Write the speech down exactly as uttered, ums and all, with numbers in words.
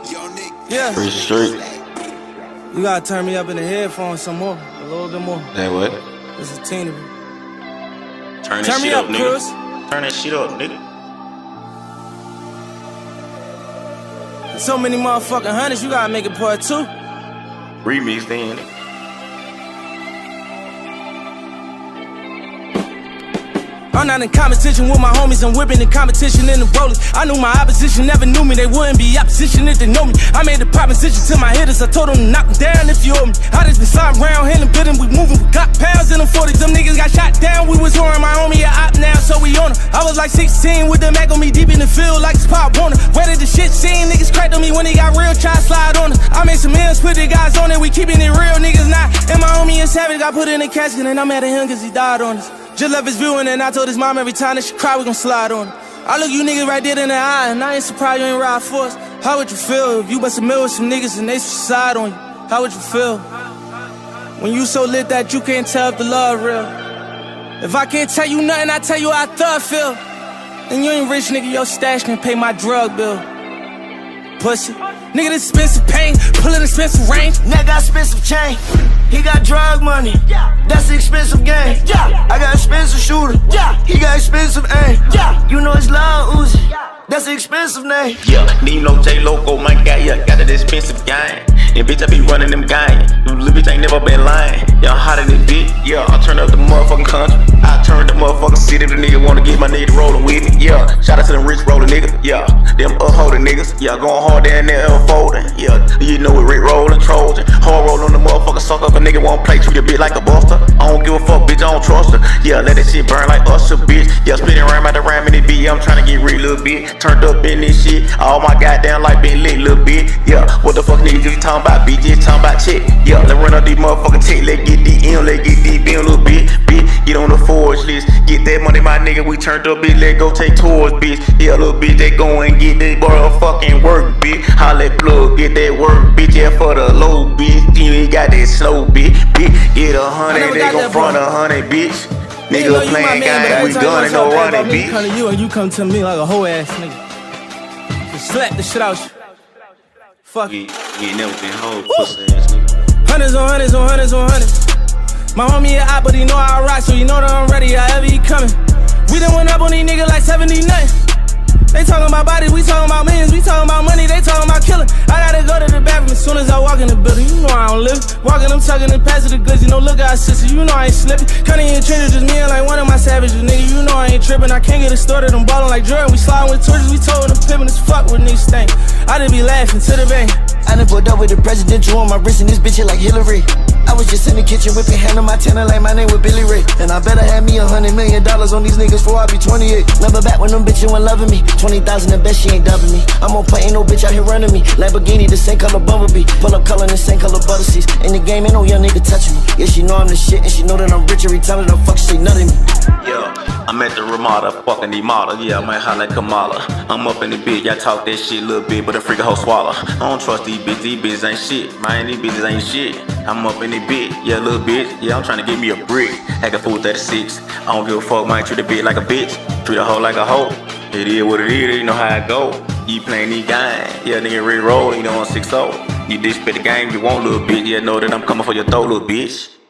Yeah. Pretty straight. You gotta turn me up in the headphones some more, a little bit more. That what? This is teeny. Turn that Turn shit me up, up, nigga. Cruz. Turn that shit up, nigga. So many motherfucking hundreds, you gotta make it part two. Remix then. I'm not in competition with my homies, I'm whipping the competition in the rolling. I knew my opposition never knew me, they wouldn't be opposition if they know me. I made the proposition to my hitters, I told them to knock them down if you owe me. I just been sliding around, handling bidding, we moving, we got pounds in them forties. Them niggas got shot down, we was whoring my homie a op now, so we on her. I was like sixteen with the Mac on me deep in the field like it's Pop Warner. Where did the shit seen? Niggas cracked on me when they got real, try to slide on her. I made some M's, put the guys on it, we keeping it real, niggas not. And my homie is savage, got put in a casket and I'm mad at him cause he died on us. Just left his viewing and I told his mom every time that she cry we gon' slide on her. I look you niggas right there in the eye and I ain't surprised you ain't ride for us. How would you feel if you bust a mill with some niggas and they suicide on you? How would you feel? When you so lit that you can't tell if the love real. If I can't tell you nothing, I tell you how I thought feel. And you ain't rich, nigga, your stash can pay my drug bill. Pussy. Nigga, this expensive pain, pullin' expensive range. Nigga got expensive chain, he got drug money, that's the expensive game. I got expensive shooter, he got expensive aim. You know it's Lil Uzi, that's the expensive name. Yeah, need no J-Loco, my guy, yeah, got that expensive gang. And bitch, I be running them gang. You little bitch ain't never been lying. Yeah, I'm hot in this bitch, yeah, I turn up the motherfucking country. I turn the motherfucking city, the nigga wanna get my nigga rollin' with me. Yeah, shout out to them rich rollin' niggas, yeah. Them upholding niggas, yeah, going hard down there unfolding. Yeah, you know it, Rick rollin', Trojan. Hard roll on the motherfucker, suck up a nigga won't play, treat a bitch like a buster. I don't give a fuck, bitch, I don't trust her. Yeah, let that shit burn like Usher, bitch. Yeah, spinning around by the ram in this bitch. Yeah, I'm tryna get rich, little bitch. Turned up in this shit, all my goddamn life been lit, little bitch. Yeah, what the fuck niggas you talking about, bitch? Just talking about chick. Yeah, let's run up these motherfucking tick, let's get D M, let's get D B, little bitch. Bitch, get on the forge list, get that money, my nigga. We turned up, bitch, let go take tours, bitch. Yeah, little bitch, they go and get that motherfucking work, bitch. Holla at plug, get that work, bitch. Yeah, for the low, bitch. You ain't got that slow, bitch. Bitch, get a hundred, they gon' front a hundred, bitch. Nigga playing game, we done and no running, bitch. Come to you and you come to me like a hoe ass nigga. Just slap the shit out you. Fuck it. You ain't never been hoe, pussy ass nigga. Hundreds on hundreds on hundreds on hundreds. My homie a op, but he know I rock, so you know that I'm ready, however he coming. We done went up on these niggas like seventy nothing. They talking about bodies, we talking about millions, we talking about money, they talking about killing. I gotta go to the bathroom as soon as I walk in the building. You know I don't live. Walking, I'm tugging and passing the goods. You know, look out, sister, you know I ain't slipping. Cutting in trenches, just me and like one of my savages, nigga. You know I ain't tripping. I can't get it started, I'm ballin' like Jordan. We sliding with torches, we told them pimpin' as fuck with niggas stank. I just be laughing to the bank. I done pulled up with the presidential on my wrist and this bitch hit like Hillary. I was just in the kitchen whipping hand on my tenor like my name was Billy Ray. And I better have me a hundred million dollars on these niggas before I be twenty-eight. Never back when them bitches weren't loving me. Twenty thousand the best, she ain't dubbing me. I'm on point, ain't no bitch out here running me. Lamborghini, the same color Bumblebee. Pull up color, the same color butter seats. In the game, ain't no young nigga touching me. Yeah, she know I'm the shit and she know that I'm rich every time that I'm fuck, she say nothing to me. Yeah, I'm at the Ramada, fucking the model. Yeah, I might holla like Kamala. I'm up in the bitch, I talk that shit a little bit, but a freaking hoe swallow. I don't trust these bitches, these bitches ain't shit. Man, these bitches ain't shit. I'm up in the bitch, yeah, little bitch. Yeah, I'm trying to get me a brick. Act a fool thirty-six. I don't give a fuck, man. Treat a bitch like a bitch. Treat a hoe like a hoe. It is what it is, you know how it go. You playing these games, yeah, nigga re-roll, you know on six oh. You disrespect the game, you want, little bitch. Yeah, know that I'm coming for your throat, little bitch.